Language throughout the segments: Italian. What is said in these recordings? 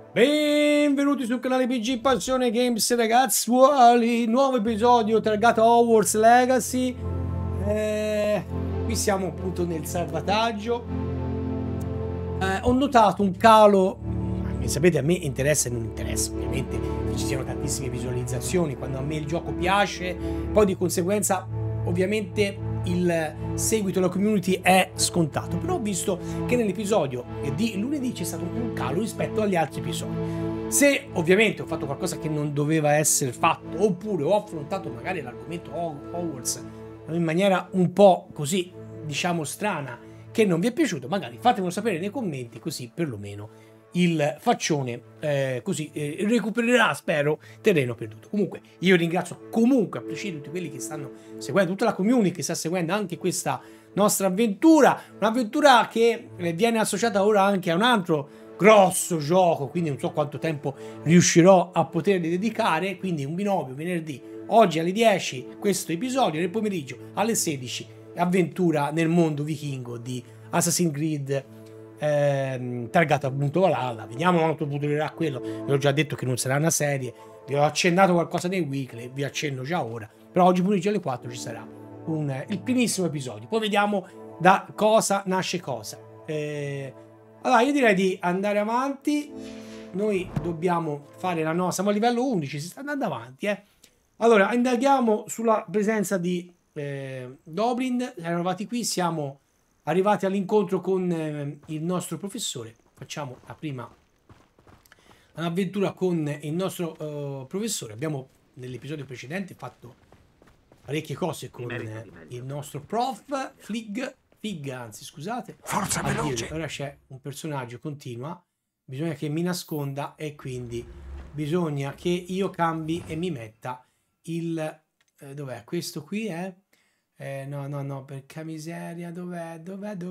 Benvenuti sul canale PG Passione Games, ragazzuoli. Nuovo episodio targato Hogwarts Legacy. Qui siamo appunto nel salvataggio. Ho notato un calo. Sapete, a me interessa e non interessa, ovviamente, che ci siano tantissime visualizzazioni quando a me il gioco piace. Poi di conseguenza, ovviamente, il seguito alla community è scontato. Però ho visto che nell'episodio di lunedì c'è stato un calo rispetto agli altri episodi. Se ovviamente ho fatto qualcosa che non doveva essere fatto, oppure ho affrontato magari l'argomento Hogwarts in maniera un po' così, diciamo, strana, che non vi è piaciuto, magari fatemelo sapere nei commenti, così perlomeno il faccione recupererà, spero, terreno perduto. Comunque io ringrazio comunque a prescindere tutti quelli che stanno seguendo, tutta la community che sta seguendo anche questa nostra avventura, un'avventura che viene associata ora anche a un altro grosso gioco, quindi non so quanto tempo riuscirò a poterli dedicare. Quindi un binomio venerdì, oggi alle 10 questo episodio, nel pomeriggio alle 16 avventura nel mondo vichingo di Assassin's Creed targata appunto Valhalla. Vediamo quanto durerà quello. Vi ho già detto che non sarà una serie, vi ho accennato qualcosa nei weekly, vi accenno già ora, però oggi pomeriggio alle 4 ci sarà il primissimo episodio, poi vediamo da cosa nasce cosa. Allora io direi di andare avanti. Noi dobbiamo fare la nostra, siamo a livello 11, si sta andando avanti. Allora indaghiamo sulla presenza di Goblin. Siamo arrivati qui, siamo arrivati all'incontro con il nostro professore. Facciamo la prima avventura con il nostro professore. Abbiamo nell'episodio precedente fatto parecchie cose con il nostro prof Fig, anzi scusate. Forza veloce. Ora c'è un personaggio, continua. Bisogna che mi nasconda e quindi bisogna che io cambi e mi metta il dov'è? Questo qui è no, perché miseria, dov'è?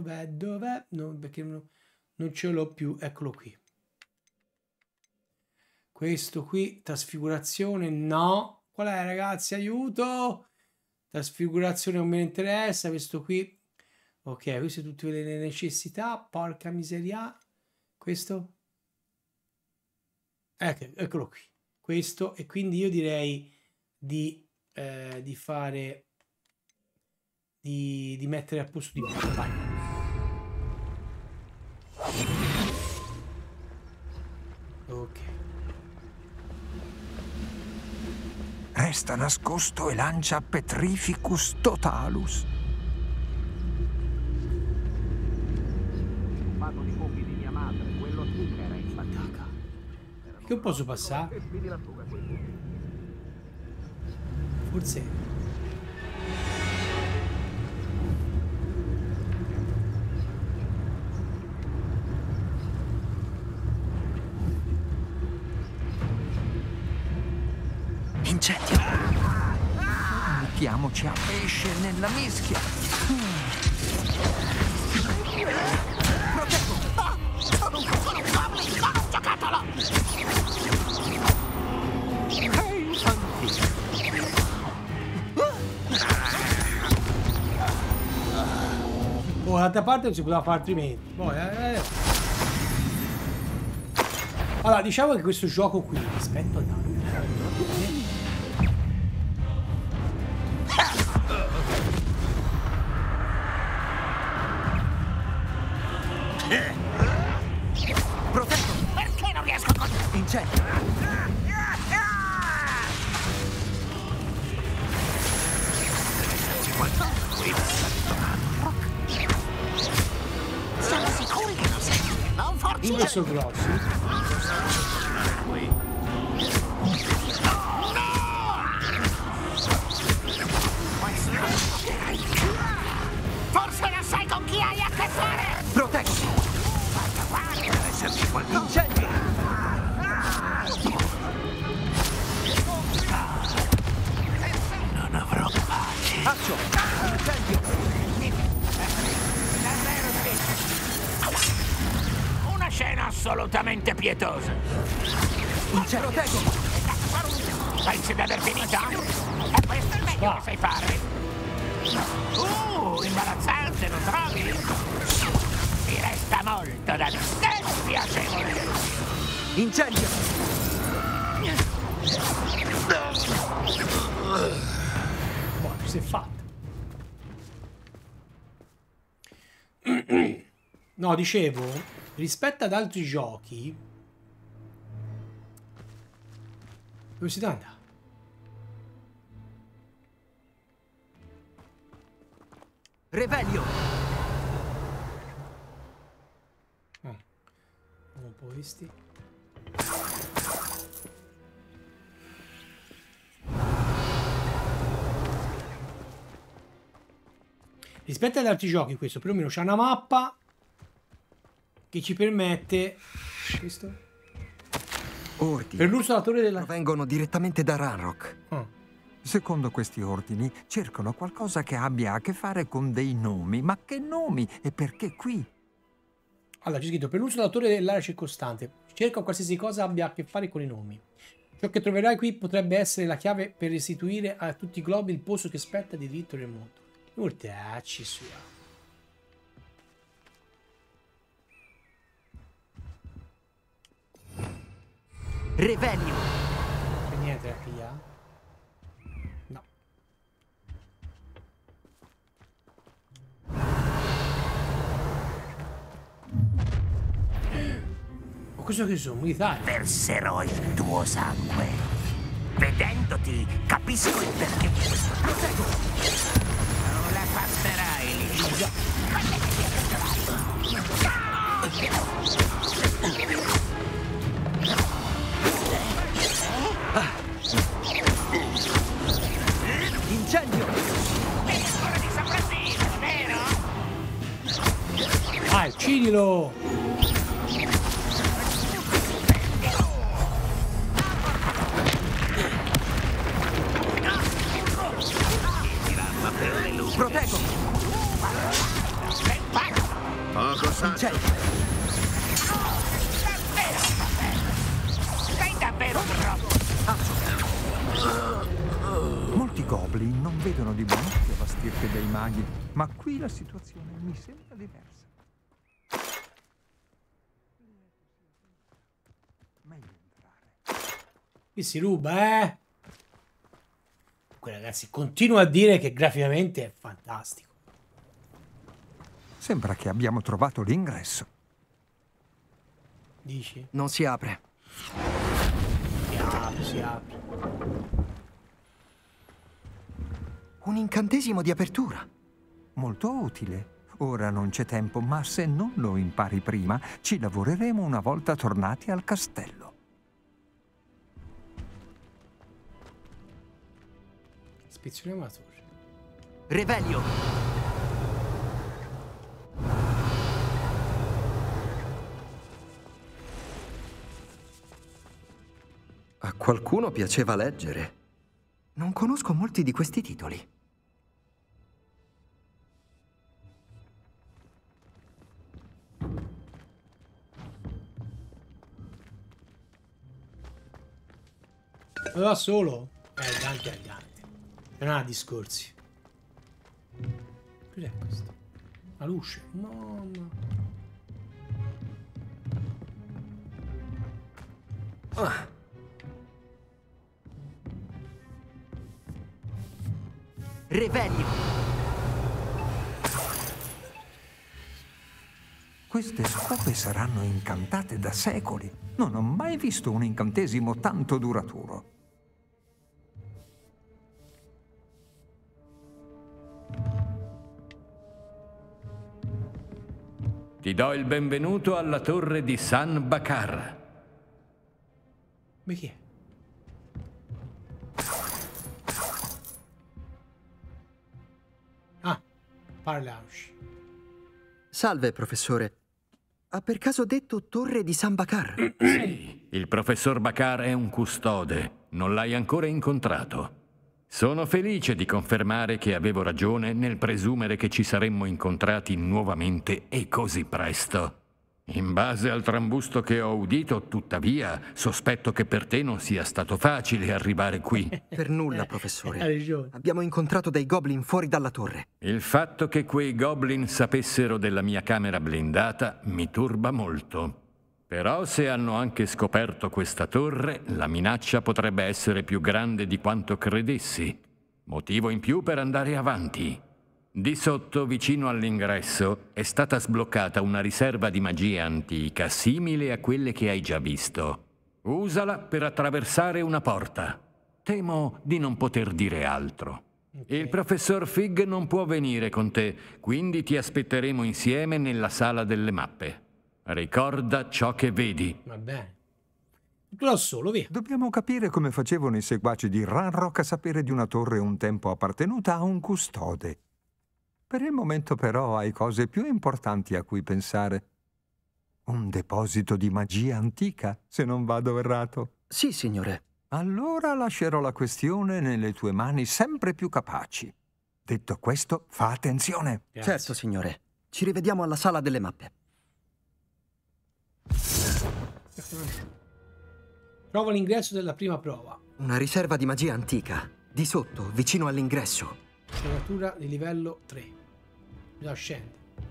No, perché non ce l'ho più, eccolo qui. Questo qui, trasfigurazione, no. Qual è, ragazzi? Aiuto! Trasfigurazione non mi interessa, questo qui. Ok, queste sono tutte le necessità, porca miseria. Questo? Eccolo qui. Questo, e quindi io direi di fare... Di mettere al posto di più. Vai. Ok. Resta nascosto e lancia Petrificus Totalus. Fatto di copie di mia madre, quello sì che era impaccato. Che posso passare? Forse. Incendio. Mettiamoci a pesce nella mischia. Proteggo. Sono un piccolo goblin con un giocattolo. D'altra parte non si poteva fare altrimenti. Poi, Allora, diciamo che questo gioco qui, rispetto ad altri, Proteggo. Perché non riesco a Incendio. Siamo sicuri che non sei non forse questo grosso. Forse non sai con chi hai a che fare. Proteggo. Deve esserci qualcuno. Incendio. Non avrò pace. Accio. Incendio. Davvero triste. Una scena assolutamente pietosa. Incendio. Proteggo. Pensi di aver finito? E questo è il meglio che sai fare. Imbarazzante, non trovi? Mi resta molto da dire. Piacevole. Incendio! Boh, si è fatto. No, dicevo, rispetto ad altri giochi, dove si andà? Revelio! Un po' questi. Rispetto ad altri giochi, questo perlomeno c'è una mappa che ci permette questo Ordini per l'uso della torre della... provengono direttamente da Ranrock. Secondo questi ordini, cercano qualcosa che abbia a che fare con dei nomi. Ma che nomi? E perché qui? Allora, c'è scritto per l'uso della torre dell'area circostante. Cerca qualsiasi cosa abbia a che fare con i nomi. Ciò che troverai qui potrebbe essere la chiave per restituire a tutti i globi il posto che spetta di diritto nel mondo. Mortacci sua. Revelio! C'è niente da pigliare? No. Ma questo che sono? Militari? Verserò il tuo sangue. Vedendoti, capisco il perché di questo. Non la passerai lì. Incendio! Ora di sopravvivere, vero? Vai, uccidilo! Proteggo! Poco sa. Incendio! Sei davvero troppo. Molti goblin non vedono di buon occhio la stirpe dei maghi, ma qui la situazione mi sembra diversa. Meglio entrare. Qui si ruba, eh? Comunque, ragazzi, continuo a dire che graficamente è fantastico. Sembra che abbiamo trovato l'ingresso. Dici? Non si apre. Si apre, si apre. Un incantesimo di apertura. Molto utile. Ora non c'è tempo, ma se non lo impari prima, ci lavoreremo una volta tornati al castello. Ispezioniamo la torre. Revelio! A qualcuno piaceva leggere. Non conosco molti di questi titoli. Lo da solo? Dante è Dante. Non ha discorsi. Cos'è questo? La luce? No, no. Ah. Revelio! Queste scope saranno incantate da secoli. Non ho mai visto un incantesimo tanto duraturo. Ti do il benvenuto alla torre di San Bakar. Ma chi è? Ah, parlaci. Salve, professore. Ha per caso detto Torre di San Bakar? Sì, il professor Bakar è un custode. Non l'hai ancora incontrato. Sono felice di confermare che avevo ragione nel presumere che ci saremmo incontrati nuovamente e così presto. In base al trambusto che ho udito, tuttavia, sospetto che per te non sia stato facile arrivare qui. Per nulla, Ha professore. ragione. Abbiamo incontrato dei goblin fuori dalla torre. Il fatto che quei goblin sapessero della mia camera blindata mi turba molto. Però se hanno anche scoperto questa torre, la minaccia potrebbe essere più grande di quanto credessi. Motivo in più per andare avanti. Di sotto, vicino all'ingresso, è stata sbloccata una riserva di magia antica, simile a quelle che hai già visto. Usala per attraversare una porta. Temo di non poter dire altro. Il professor Fig non può venire con te, quindi ti aspetteremo insieme nella sala delle mappe. Ricorda ciò che vedi. Va bene. Tu da solo, via. Dobbiamo capire come facevano i seguaci di Ranrock a sapere di una torre un tempo appartenuta a un custode. Per il momento però hai cose più importanti a cui pensare. Un deposito di magia antica, se non vado errato. Sì, signore. Allora lascerò la questione nelle tue mani sempre più capaci. Detto questo, fa attenzione. Grazie. Certo, signore. Ci rivediamo alla sala delle mappe. Trova l'ingresso della prima prova. Una riserva di magia antica. Di sotto, vicino all'ingresso. Serratura di livello 3. Bisogna scendere.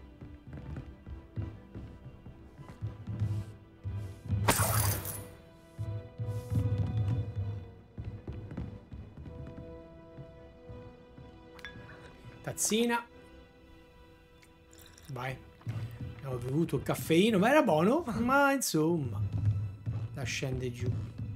Tazzina. Vai. Abbiamo bevuto il caffeino, ma era buono. Ma insomma. La scende giù.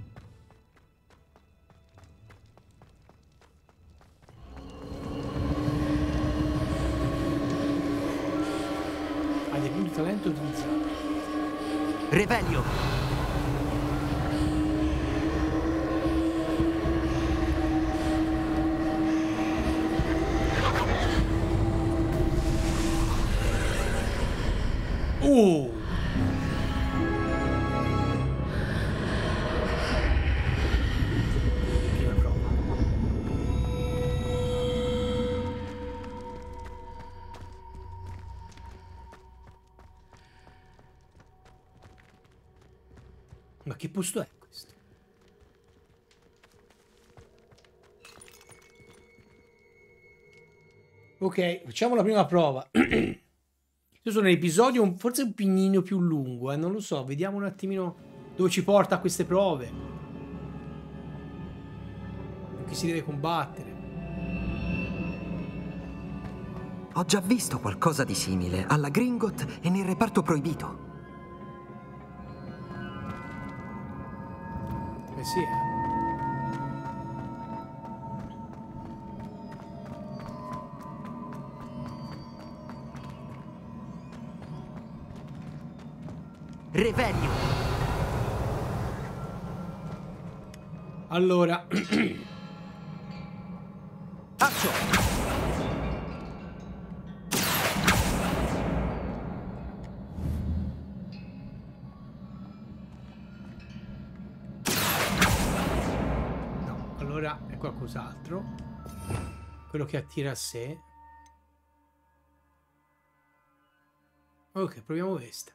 Ha dei punti talento utilizzati. Revelio! Prima prova. Ma che posto è questo? Ok, facciamo la prima prova. Io sono nell'episodio forse un pinnino più lungo, non lo so, vediamo un attimino dove ci porta queste prove. Con chi si deve combattere. Ho già visto qualcosa di simile alla Gringot e nel reparto proibito. Eh sì, Revelio! Allora, Accio! no, allora è qualcos'altro. Quello che attira a sé. Ok, proviamo questa.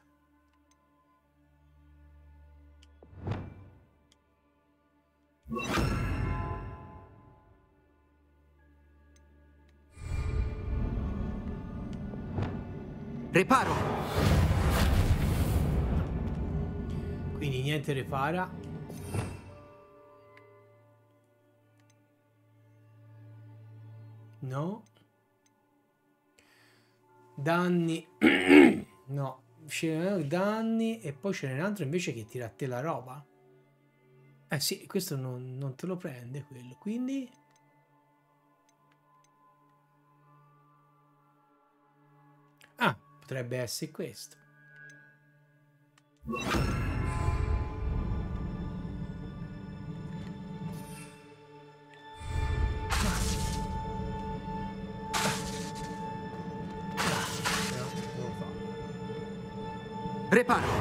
Reparo! Quindi niente repara. No. Danni. No. Danni. E poi ce n'è un altro invece che tira a te la roba. Eh sì, questo non te lo prende quello. Quindi... Ah, potrebbe essere questo. No, non lo fa. Reparo!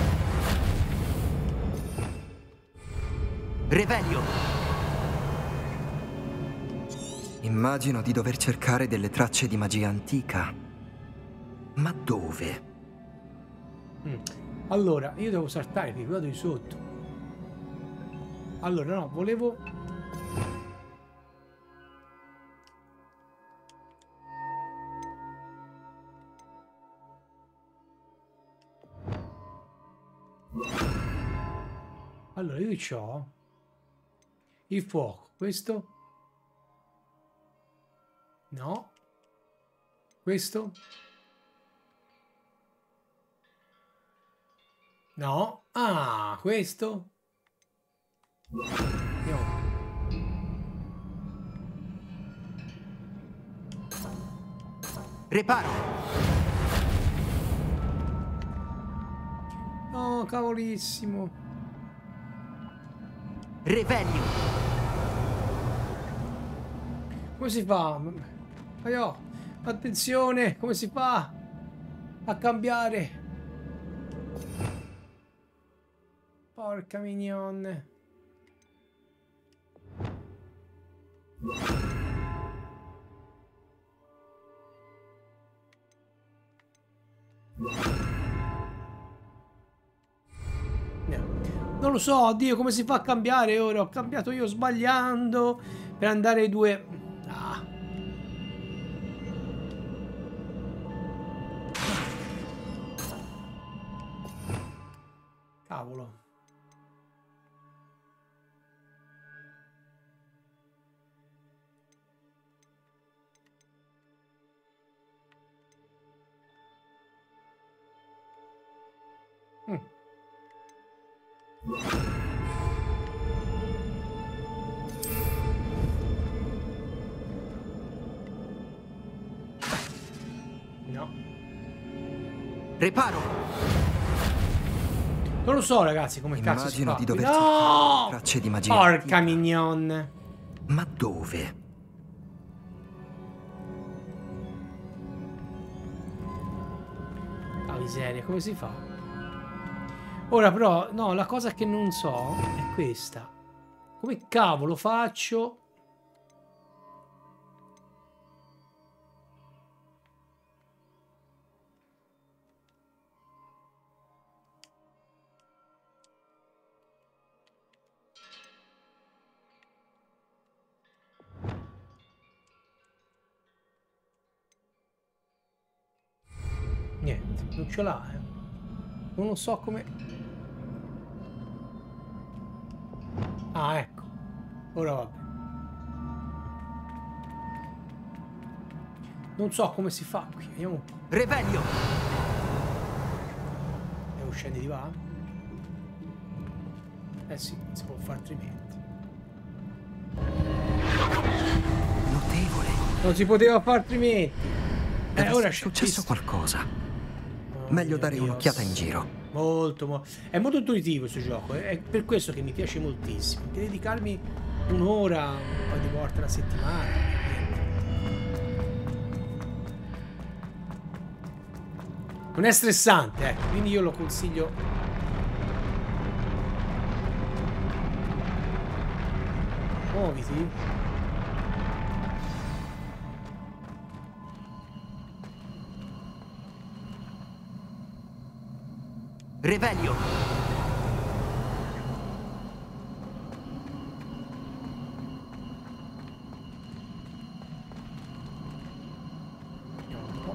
Revelio! Immagino di dover cercare delle tracce di magia antica. Ma dove? Allora, io devo saltare qui, vado di sotto. Allora, no, volevo... Allora, io c'ho il fuoco. Questo? No. Questo? No. Ah, questo? No. Reparo. No, cavolissimo. Revelio. Come si fa? Attenzione, come si fa a cambiare? Porca mignon. Non lo so, oddio, come si fa a cambiare ora? Ho cambiato io sbagliando per andare ai due. Ah. Cavolo. No. Reparo. Non lo so, ragazzi, come cazzo si Immagino fa. di dover No! cercare tracce di magia. Porca mignon. Ma dove? La miseria, come si fa? Ora però, no, la cosa che non so è questa. Come cavolo faccio? Niente, non ce l'ha, eh. Non lo so come... Ah, ecco. Ora vabbè. Non so come si fa qui. Vediamo un po'. Revelio. Devo scendere di là? Eh sì, si può fare altrimenti. Notevole. Non si poteva fare altrimenti. Deve Ora essere successo qualcosa. Oh, Meglio mio dare Dio. un'occhiata in giro. È molto intuitivo questo gioco. È per questo che mi piace moltissimo. Che dedicarmi un'ora, un paio di volte alla settimana. Niente. Non è stressante, ecco. Quindi io lo consiglio. Muoviti. Revelio. Vediamo un po'.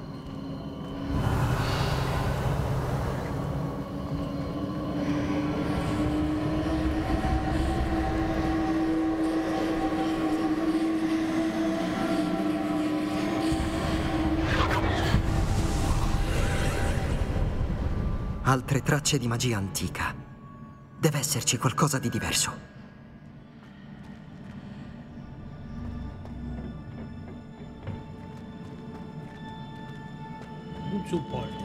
Altre tracce di magia antica. Deve esserci qualcosa di diverso. Un supporto.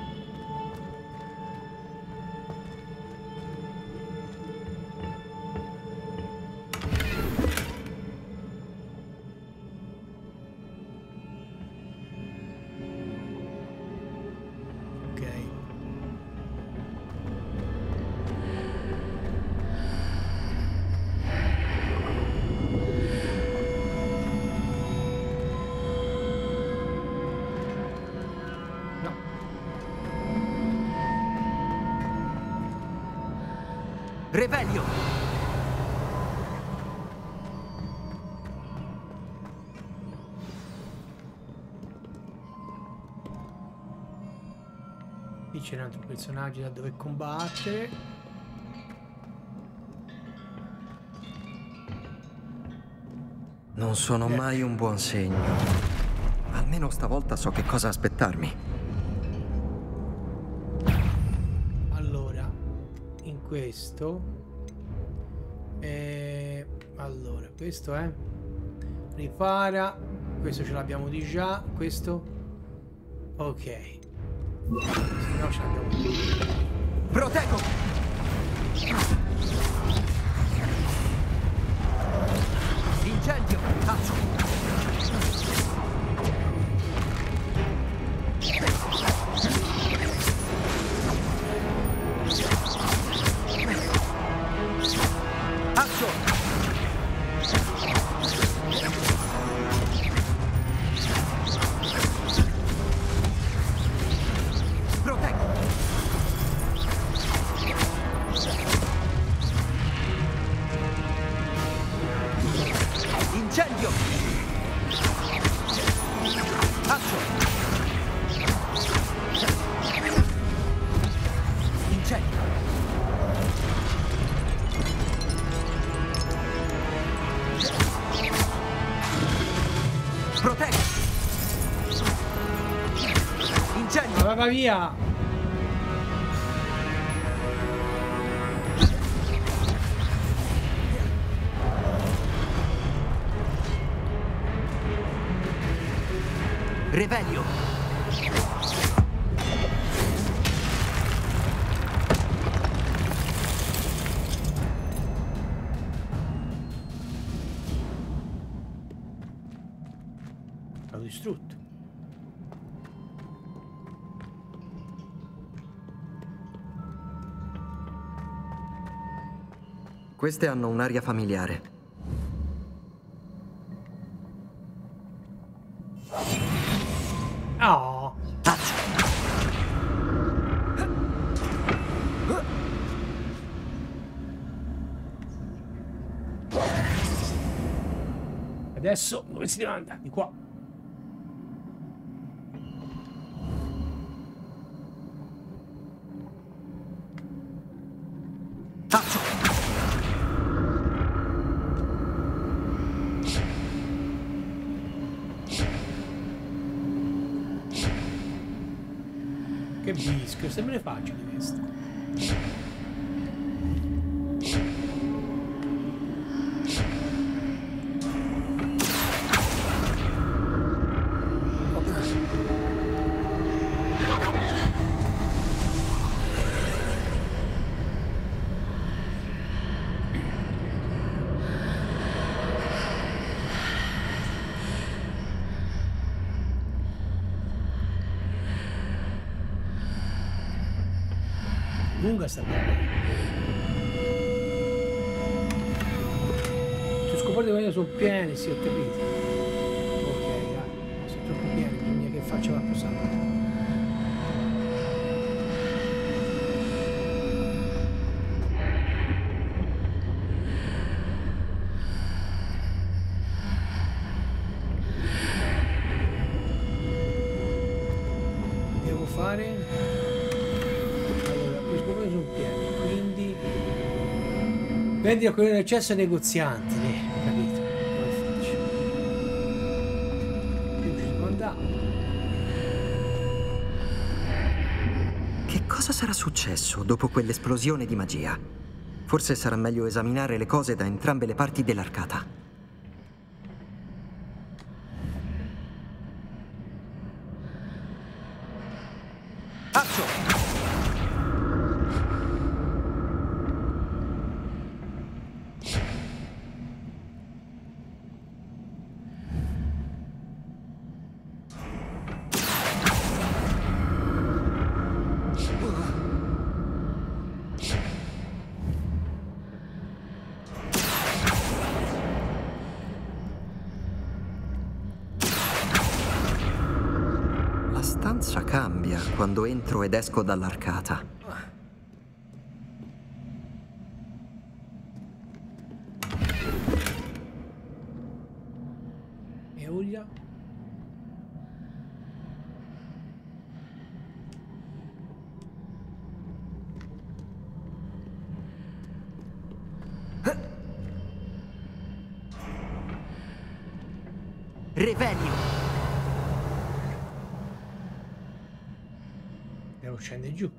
Ok. No. Revelio. Qui c'è un altro personaggio da dove combattere. Non sono mai un buon segno. Almeno stavolta so che cosa aspettarmi. Allora, in questo... allora, questo è... Ripara. Questo ce l'abbiamo di già. Questo... Ok. Se no ce l'abbiamo di... Proteggo! Incendio! Cazzo! Va via! Revelio! L'ho distrutto. Queste hanno un'aria familiare. Oh! Adesso dove si deve andare? Di qua. Che bischio, se me ne faccio di questo. Lunga sta cosa. Ti scoperto che io sono pieni, sì, ho capito. Ok, sono troppo pieni, bisogna che faccia la posata. Devo fare... Vendi a quello dell'eccesso ai negozianti, ho capito. Come faccio? Qui ci devo andare. Che cosa sarà successo dopo quell'esplosione di magia? Forse sarà meglio esaminare le cose da entrambe le parti dell'arcata. La stanza cambia quando entro ed esco dall'arcata. E Ulia? Revelio. Devo scendere giù.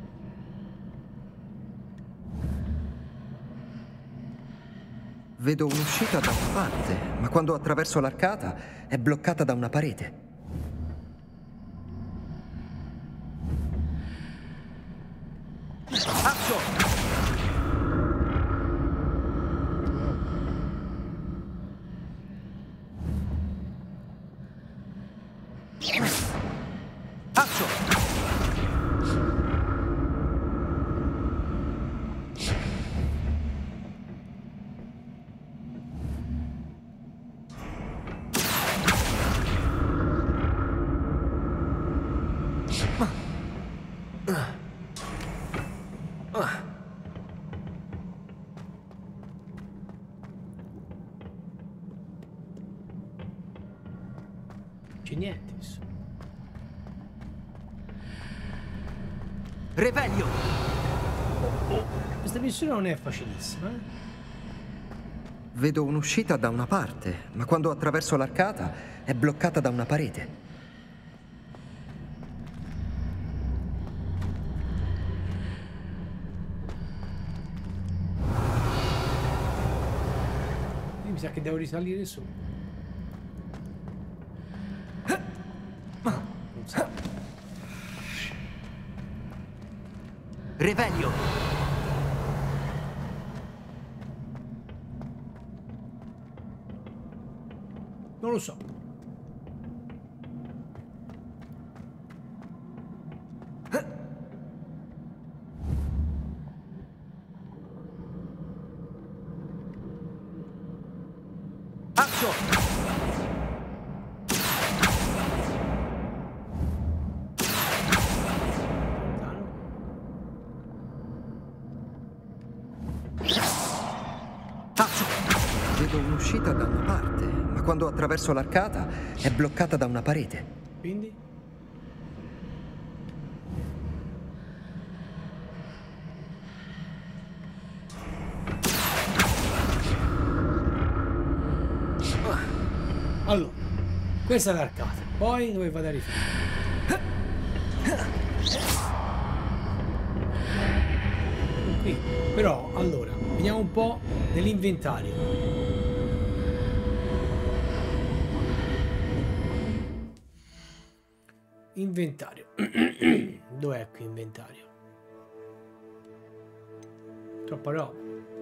Vedo un'uscita da una parte, ma quando attraverso l'arcata è bloccata da una parete. Accio. C'è niente. Revelio. Questa missione non è facilissima. Vedo un'uscita da una parte, ma quando attraverso l'arcata è bloccata da una parete. Mi sa che devo risalire su. Non so. Revelio. Non lo so. Vedo un'uscita da una parte, ma quando attraverso l'arcata è bloccata da una parete. Quindi? Allora, questa è l'arcata. Poi dove vado a rifinire? Qui. Però, allora, vediamo un po' nell'inventario. Inventario. Dov'è qui inventario? Troppa roba.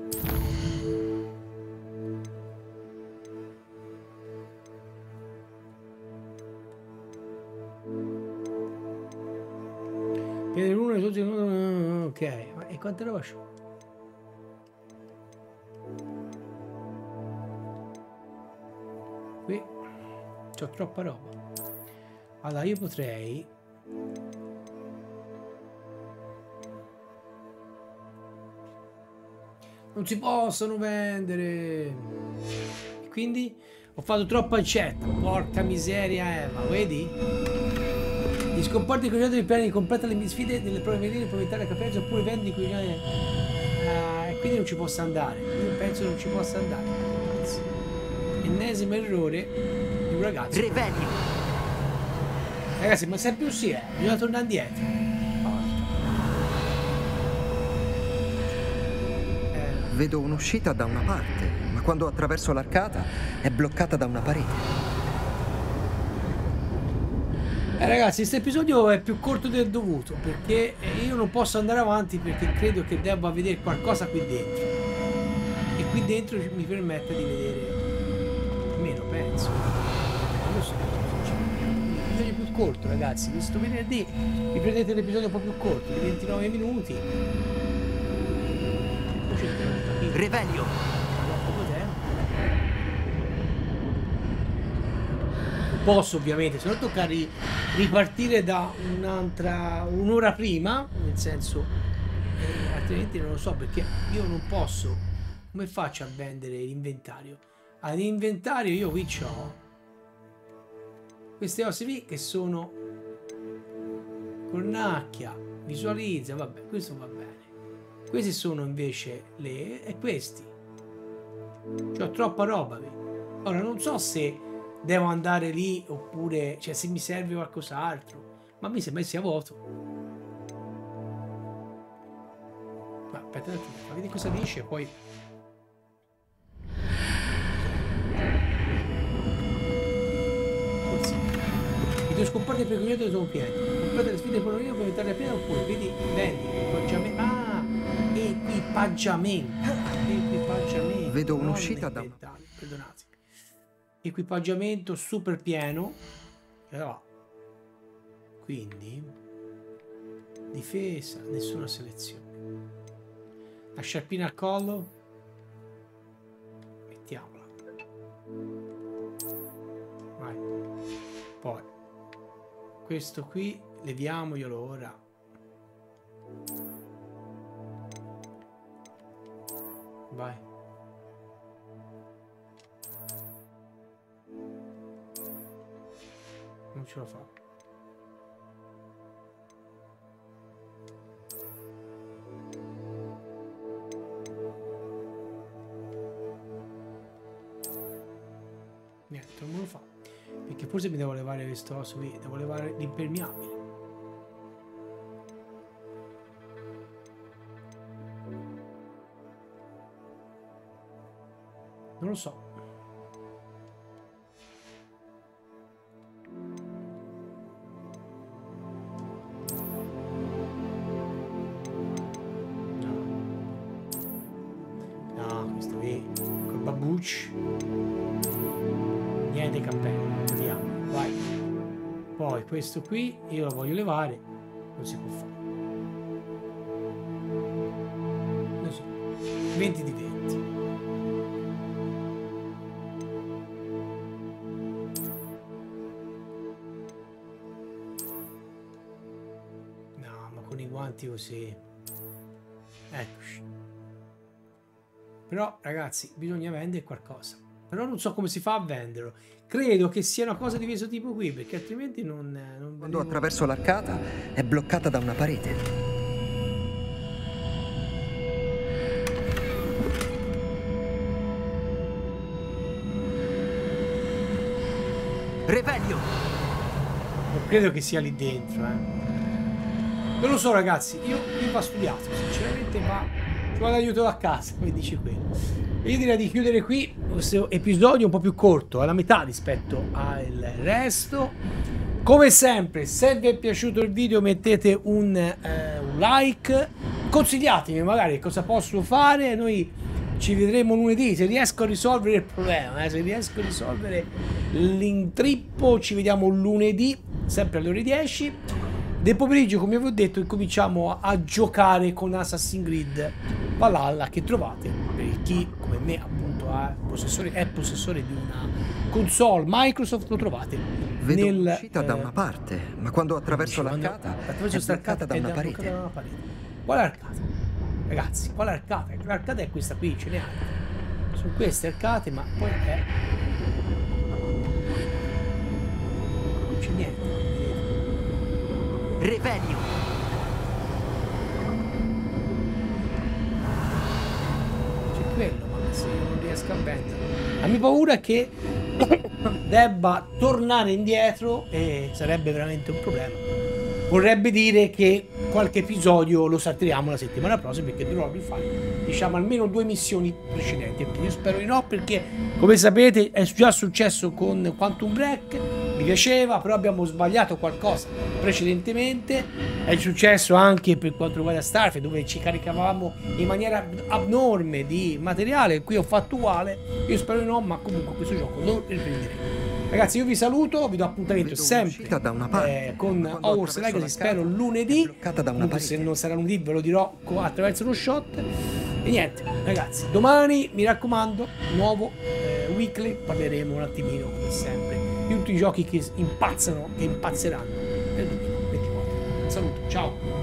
Chiedere uno e tutti. Ok, ma e quanta roba c'ho? Qui c'ho troppa roba. Allora io potrei non si possono vendere, quindi ho fatto troppa accetta. Porca miseria, Eva, vedi? Gli scomporti con i piani completa le mie sfide delle prove venire puoi evitare caprese oppure vendi con e quindi non ci posso andare. Io penso non ci possa andare. Ennesimo errore di un ragazzo. Revelio. Ragazzi, ma sempre così bisogna tornare indietro. Vedo un'uscita da una parte, ma quando attraverso l'arcata è bloccata da una parete. Ragazzi, questo episodio è più corto del dovuto perché io non posso andare avanti perché credo che debba vedere qualcosa qui dentro. E qui dentro mi permette di vedere meno, penso. Non lo so. L'episodio più corto, ragazzi. Questo venerdì vi prendete l'episodio un po' più corto, di 29 minuti. Revelio. Posso ovviamente, se no tocca ripartire da un'ora prima, nel senso, altrimenti non lo so perché io non posso. Come faccio a vendere l'inventario? All'inventario io qui ho queste cose qui che sono cornacchia, visualizza, vabbè, questo va bene. Questi sono invece le e questi. C'ho troppa roba qui. Ora non so se devo andare lì oppure, cioè, se mi serve qualcos'altro. Ma mi sembra che sia vuoto. Ma aspetta un attimo, ma vedi cosa dice poi. Forse i tuoi scomparti preconiati sono pieni. Comprate le sfide per per diventare piena oppure vedi, vendi equipaggiamento. Ah, equipaggiamento. Equipaggiamento. Vedo un'uscita da... Perdonate. Equipaggiamento super pieno. Allora, quindi difesa, nessuna selezione. La sciarpina al collo, mettiamola. Vai. Poi questo qui leviamoglielo ora. Vai. Non ce la fa. Niente, non me lo fa. Perché forse mi devo levare questo osso qui. Devo levare l'impermeabile. Non lo so. No, questo qui col babbucci. Niente cappello, vediamo, vai. Poi questo qui io lo voglio levare, non si può fare. Non so. 20 di 20. No, ma con i guanti così. Eccoci. Però ragazzi, bisogna vendere qualcosa. Però non so come si fa a venderlo. Credo che sia una cosa di questo tipo qui, perché altrimenti non Quando attraverso l'arcata è bloccata da una parete. Revelio! Non credo che sia lì dentro, Non lo so ragazzi, io va studiato, sinceramente, ma ci vado aiuto da casa, come dice quello. Io direi di chiudere qui questo episodio un po' più corto, alla metà rispetto al resto. Come sempre, se vi è piaciuto il video mettete un like, consigliatemi magari cosa posso fare, noi ci vedremo lunedì, se riesco a risolvere il problema, se riesco a risolvere l'intrippo ci vediamo lunedì, sempre alle ore 10. Del pomeriggio, come vi ho detto, incominciamo a giocare con Assassin's Creed Valhalla, che trovate per chi come me appunto è possessore di una console Microsoft, lo trovate. Vedo un'uscita da una parte, ma quando attraverso l'arcata è bloccata da una parete. Quale arcata? Ragazzi, quale arcata? L'arcata è questa qui, ce n'è altre. Sono queste arcate, ma poi è... non c'è niente. Revelio! C'è quello, ma se io non riesco a vendere. La mia paura è che debba tornare indietro e sarebbe veramente un problema. Vorrebbe dire che qualche episodio lo salteremo la settimana prossima, perché dovrò rifare, diciamo, almeno 2 missioni precedenti. Io spero di no, perché come sapete è già successo con Quantum Break, mi piaceva, però abbiamo sbagliato qualcosa precedentemente. È successo anche per quanto riguarda Starfield, dove ci caricavamo in maniera abnorme di materiale. Qui ho fatto uguale, io spero di no, ma comunque questo gioco lo riprenderemo. Ragazzi, io vi saluto, vi do appuntamento sempre con Hogwarts Legacy, spero lunedì. Comunque, se non sarà lunedì ve lo dirò attraverso lo shot. E niente, ragazzi, domani mi raccomando, nuovo weekly, parleremo un attimino come sempre di tutti i giochi che impazzano, che impazzeranno nel 2024. Un saluto, ciao!